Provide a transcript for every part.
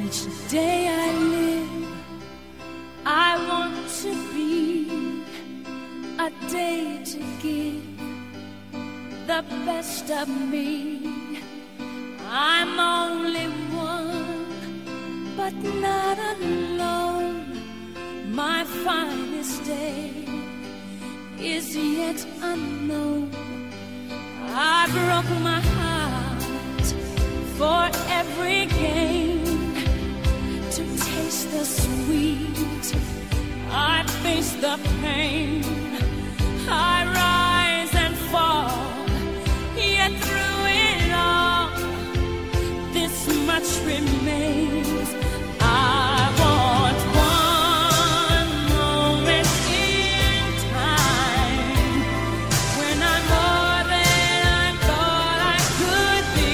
Each day I live, I want to be a day to give the best of me. I'm only one, but not alone. My finest day is yet unknown. I broke my heart for every gain, to taste the sweet, I face the pain. I rise and fall, yet through it all, this much remains. I want one moment in time when I'm more than I thought I could be,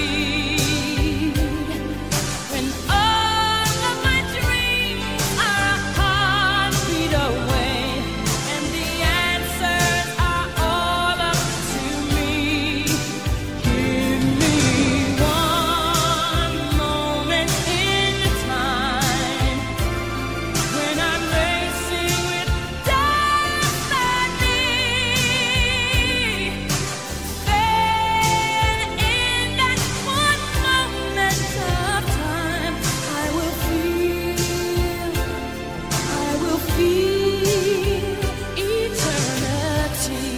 when all of my dreams are a heartbeat away, and the answers are all up to me. Give me one moment in time when I'm racing with destiny. Then in that one moment of time, I will feel eternity.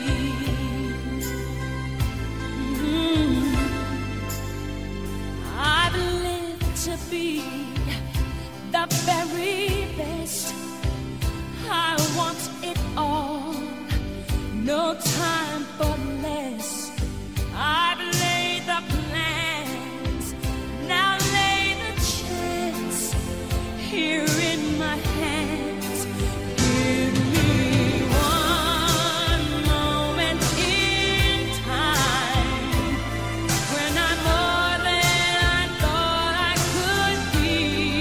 I've lived to be the very best. I want it all, no time for less. I've laid the plans, now lay the chance here in my hands. Give me one moment in time when I'm more than I thought I could be,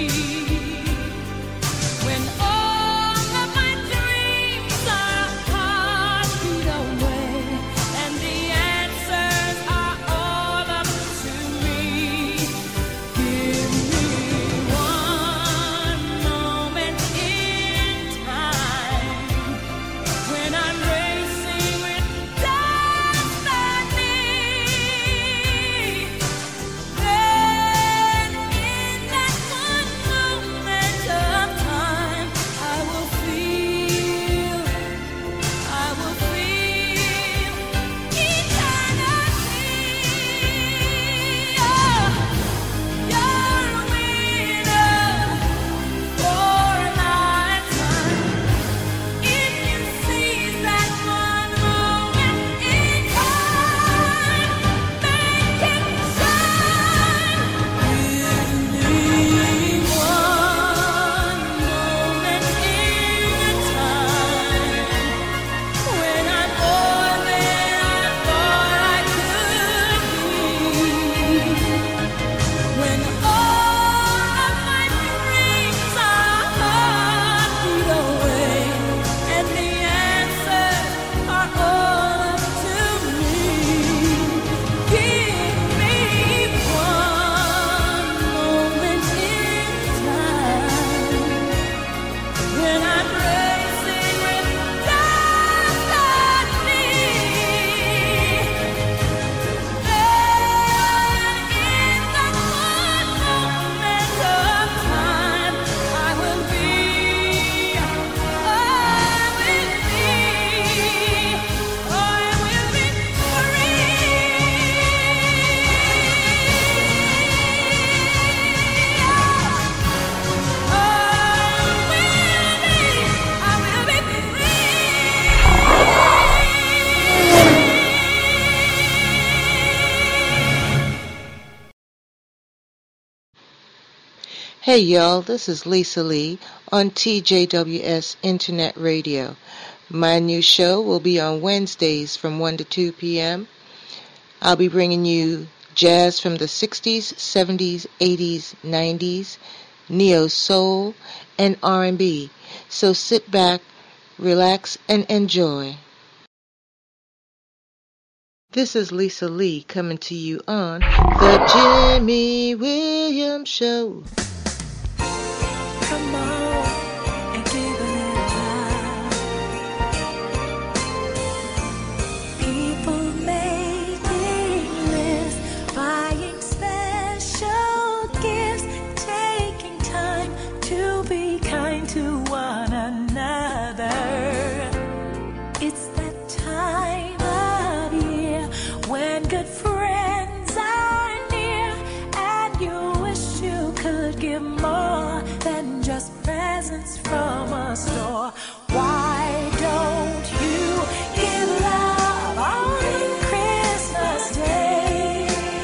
when all of my dreams are a heartbeat away, and the answers are all up to me. Give me one moment in time when I'm racing with destiny. Then in that one moment of time, I will feel eternity. Oh, you're a winner for a lifetime. If you seize that one moment in time, make it shine. Give me one moment in time when I'm more than I thought I could be, when all of my dreams are a heartbeat away, and the answers are all up to me. Give me one moment in time when I'm racing with destiny. Then in that one moment of time, I will be Hey y'all, this is Lisa Lee on TJWS Internet Radio. My new show will be on Wednesdays from 1 to 2 p.m. I'll be bringing you jazz from the 60s, 70s, 80s, 90s, neo soul, and R&B. So sit back, relax, and enjoy. This is Lisa Lee coming to you on The Jimmy Williams Show. come on and give a little love. People making lists, buying special gifts, taking time to be kind to one another. It's that time of year when good friends are near, and you wish you could give more than just presents from a store. Why don't you give love on Christmas Day?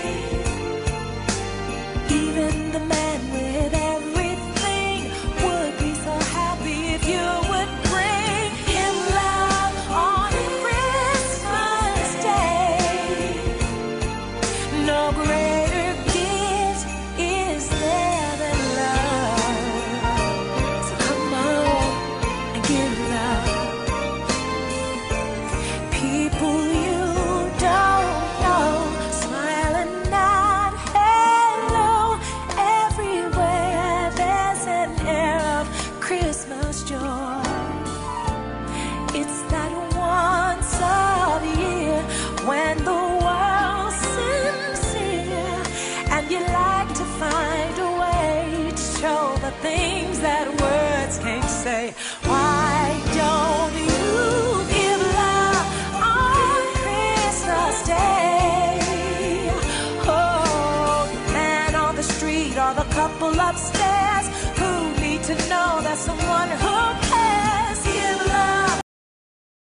Even the man with everything would be so happy if you would bring him love on Christmas Day. No greater gift is there than love. So come on and give love. People you don't know, smile and nod hello. Everywhere there's an air of Christmas joy. It's that once a year when the world's sincere, and you like to find a way to show the things that words can't say. Why don't you give love on Christmas Day? Oh, the man on the street or the couple upstairs.